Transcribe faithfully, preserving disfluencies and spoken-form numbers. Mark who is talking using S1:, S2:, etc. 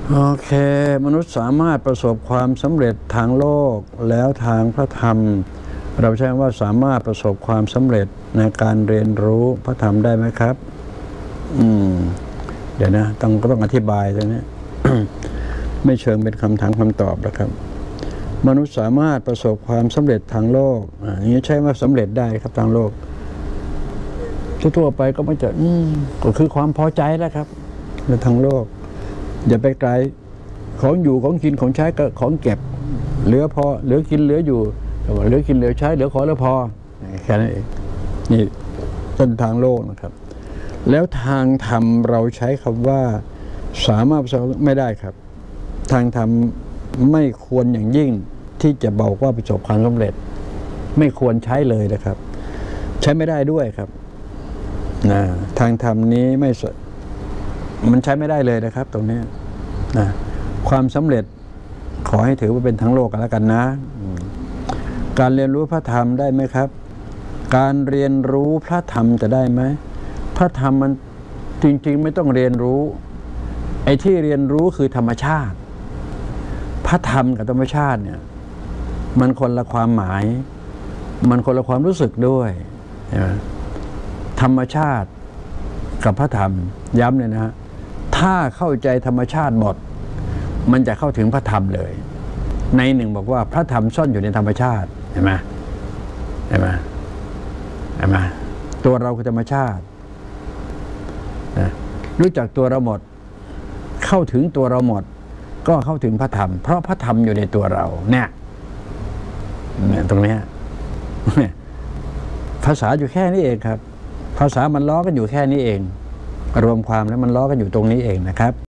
S1: โอเคมนุษย์สามารถประสบความสำเร็จทางโลกแล้วทางพระธรรมเราใช้ว่าสามารถประสบความสำเร็จในการเรียนรู้พระธรรมได้ไหมครับอืมเดี๋ยวนะต้องก็ต้องอธิบายตรงนี้ ไม่เชิงเป็นคำถามคำตอบนะครับมนุษย์สามารถประสบความสำเร็จทางโลกอย่างนี้ใช่ว่าสำเร็จได้ครับทางโลกทั่วไปก็ไม่จะอืมก็คือความพอใจแล้วครับในทางโลกอย่าไปไกลของอยู่ของกินของใช้ก็ของเก็บเหลือพอเหลือกินเหลืออยู่เหลือกินเหลือใช้เหลือขอเหลือพอแค่นั้นเองนี่ต้นทางโลกนะครับแล้วทางธรรมเราใช้คำว่าสามารถไม่ได้ครับทางธรรมไม่ควรอย่างยิ่งที่จะบอกว่าประสบความสำเร็จไม่ควรใช้เลยนะครับใช้ไม่ได้ด้วยครับนะทางธรรมนี้ไม่มันใช้ไม่ได้เลยนะครับตรงนี้นะความสำเร็จขอให้ถือว่าเป็นทั้งโลกกันแล้วกันนะการเรียนรู้พระธรรมได้ไหมครับการเรียนรู้พระธรรมจะได้ไหมพระธรรมมันจริงๆไม่ต้องเรียนรู้ไอ้ที่เรียนรู้คือธรรมชาติพระธรรมกับธรรมชาติเนี่ยมันคนละความหมายมันคนละความรู้สึกด้วยธรรมชาติกับพระธรรมย้ำเลยนะฮะถ้าเข้าใจธรรมชาติหมดมันจะเข้าถึงพระธรรมเลยในหนึ่งบอกว่าพระธรรมซ่อนอยู่ในธรรมชาติเห็นไหมเห็นไหมเห็นไหมตัวเราคือธรรมชาตินะรู้จักตัวเราหมดเข้าถึงตัวเราหมดก็เข้าถึงพระธรรมเพราะพระธรรมอยู่ในตัวเราเนี่ยเนี่ยตรงนี้ภาษาอยู่แค่นี้เองครับภาษามันล้อกันอยู่แค่นี้เองรวมความแล้วมันล้อกันอยู่ตรงนี้เองนะครับ